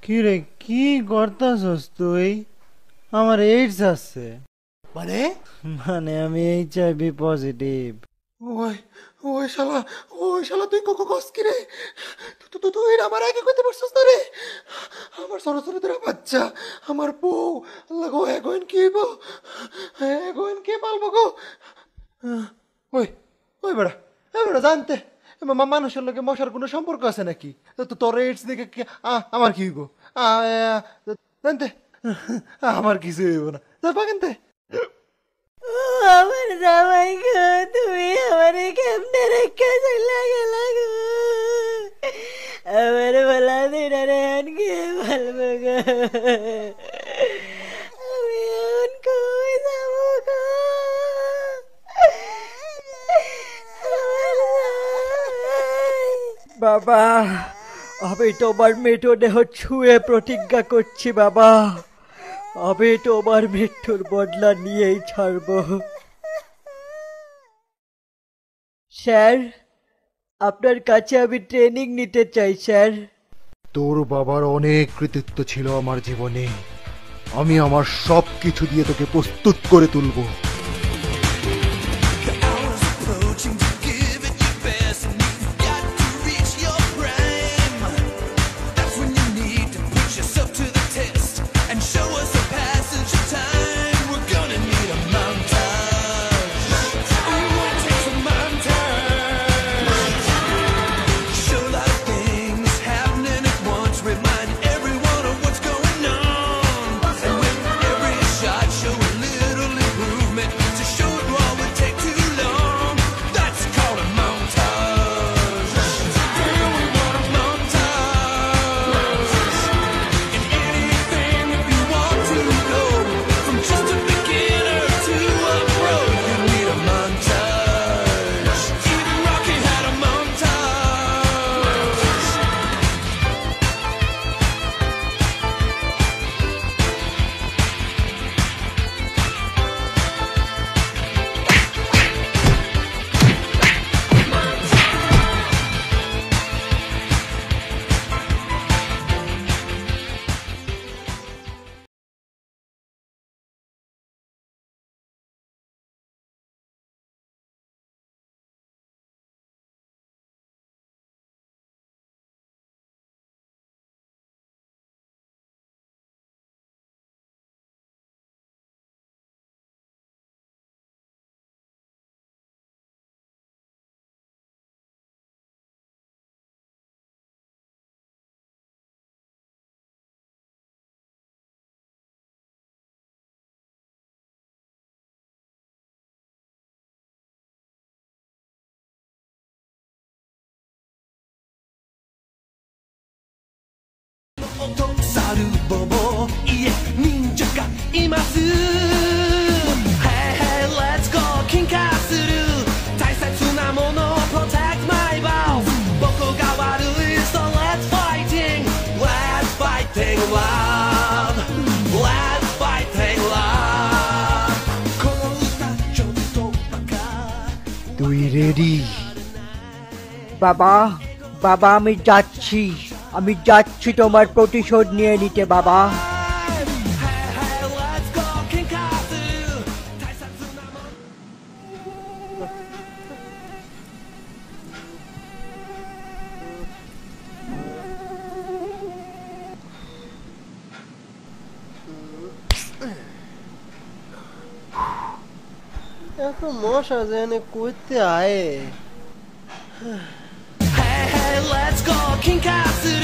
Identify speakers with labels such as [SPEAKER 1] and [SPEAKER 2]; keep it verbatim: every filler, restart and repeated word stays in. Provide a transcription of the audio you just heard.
[SPEAKER 1] কি রে, কি করতাছস তুই? আমার এইডস আছে।
[SPEAKER 2] মানে
[SPEAKER 1] মানে আমি এইচআইভি পজিটিভ।
[SPEAKER 2] ওই ওই শালা ওই শালা তুই কোকো কস কি রে? তুই তুই তুই আমার আগে কইতে পারছস না রে? আমার সরসরি তোরা বাচ্চা, আমার বউ, আল্লাহ গো এখন কি হইব? এখন কে পালবো গো? ওই ওই বেড়া এ বেড়া জানতে মা- মানুষের লগে মশার কোনো সম্পর্ক আছে নাকি? তো তোর এইডস দেখে কি আ- আমার কি হইব? আ- আ- জানতে আমার কিছু হইব না, যা পাকেনতে।
[SPEAKER 3] আমার জামাই গো, তুমি আমারে কেমনে রেখে চলে গেলা গো? আমার বলা দিন রেন কে বলবো গো? আমি এখন কই যাবো গো? আমার জামাই। বাবা, আমি তোমার মৃত দেহ ছুঁয়ে প্রতিজ্ঞা করছি বাবা, আমি তোমার মৃত্যুর বদলা নিয়েই ছাড়ব। স্যার, আপনার কাছে আমি ট্রেনিং নিতে চাই স্যার।
[SPEAKER 2] তোর বাবার অনেক কৃতিত্ব ছিল আমার জীবনে, আমি আমার সব কিছু দিয়ে তোকে প্রস্তুত করে তুলবো। তুই রেডি?
[SPEAKER 3] বাবা, বাবা আমি যাচ্ছি, আমি যাচ্ছি তোমার প্রতিশোধ নিয়ে নিতে বাবা।
[SPEAKER 1] এত মশা যেন করতে আয়ে।
[SPEAKER 4] Hey, hey, let's go, King Katsu.